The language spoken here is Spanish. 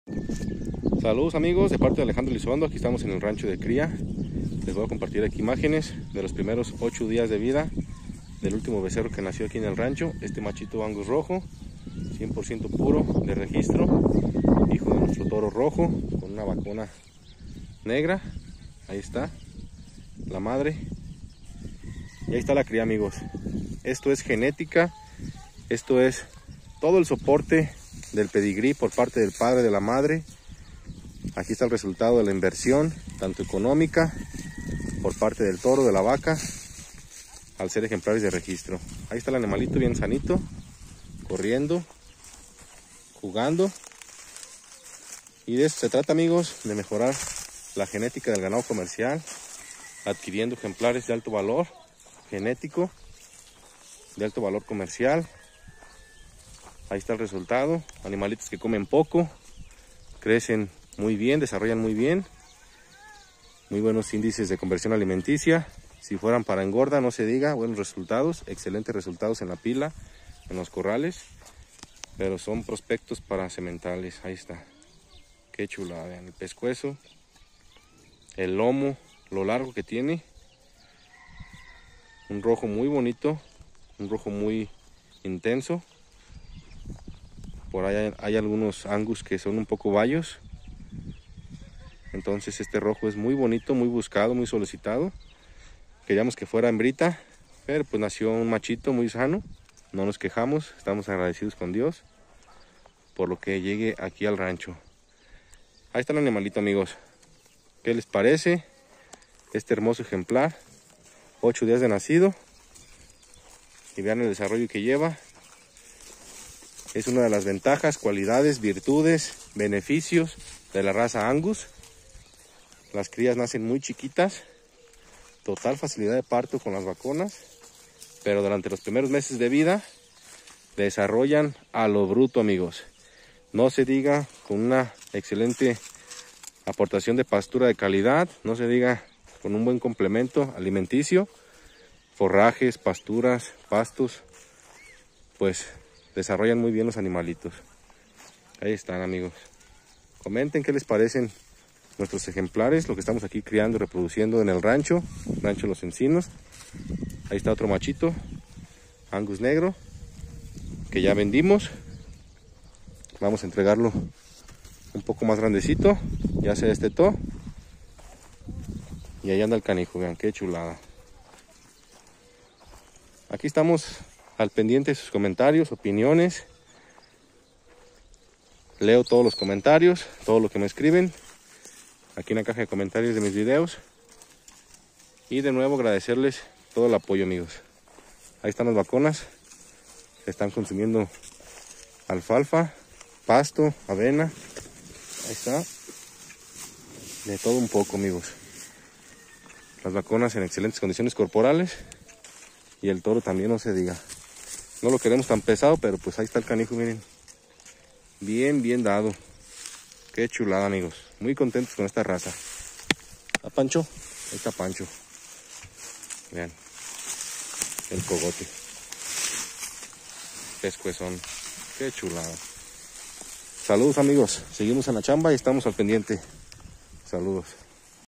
Saludos amigos, de parte de Alejandro Elizondo. Aquí estamos en el rancho de cría. Les voy a compartir aquí imágenes de los primeros 8 días de vida del último becerro que nació aquí en el rancho. Este machito Angus rojo, 100% puro de registro, hijo de nuestro toro rojo con una vacuna negra. Ahí está la madre y ahí está la cría, amigos. Esto es genética, esto es todo el soporte del pedigrí por parte del padre de la madre. Aquí está el resultado de la inversión, tanto económica por parte del toro, de la vaca, al ser ejemplares de registro. Ahí está el animalito bien sanito, corriendo, jugando. Y de eso se trata, amigos, de mejorar la genética del ganado comercial, adquiriendo ejemplares de alto valor genético, de alto valor comercial. Ahí está el resultado, animalitos que comen poco, crecen muy bien, desarrollan muy bien, muy buenos índices de conversión alimenticia. Si fueran para engorda, no se diga, buenos resultados, excelentes resultados en la pila, en los corrales, pero son prospectos para sementales. Ahí está, qué chulada, vean el pescuezo, el lomo, lo largo que tiene, un rojo muy bonito, un rojo muy intenso. Por ahí hay algunos Angus que son un poco bayos. Entonces este rojo es muy bonito, muy buscado, muy solicitado. Queríamos que fuera hembrita, pero pues nació un machito muy sano. No nos quejamos, estamos agradecidos con Dios por lo que llegue aquí al rancho. Ahí está el animalito, amigos. ¿Qué les parece este hermoso ejemplar? 8 días de nacido. Y vean el desarrollo que lleva. Es una de las ventajas, cualidades, virtudes, beneficios de la raza Angus. Las crías nacen muy chiquitas, total facilidad de parto con las vacunas, pero durante los primeros meses de vida desarrollan a lo bruto, amigos. No se diga con una excelente aportación de pastura de calidad, no se diga con un buen complemento alimenticio, forrajes, pasturas, pastos, pues desarrollan muy bien los animalitos. Ahí están, amigos. Comenten qué les parecen nuestros ejemplares, lo que estamos aquí criando y reproduciendo en el rancho Los Encinos. Ahí está otro machito Angus negro que ya vendimos. Vamos a entregarlo un poco más grandecito, ya se destetó y ahí anda el canijo, vean qué chulada. Aquí estamos al pendiente de sus comentarios, opiniones. Leo todos los comentarios, todo lo que me escriben aquí en la caja de comentarios de mis videos. Y de nuevo agradecerles todo el apoyo, amigos. Ahí están las vaconas, están consumiendo alfalfa, pasto, avena. Ahí está, de todo un poco, amigos. Las vaconas en excelentes condiciones corporales y el toro también, no se diga. No lo queremos tan pesado, pero pues ahí está el canijo, miren, bien dado. Qué chulada, amigos, muy contentos con esta raza. ¿A Pancho? Ahí está Pancho. Vean el cogote, pescuezón, qué chulada. Saludos, amigos, seguimos en la chamba y estamos al pendiente. Saludos.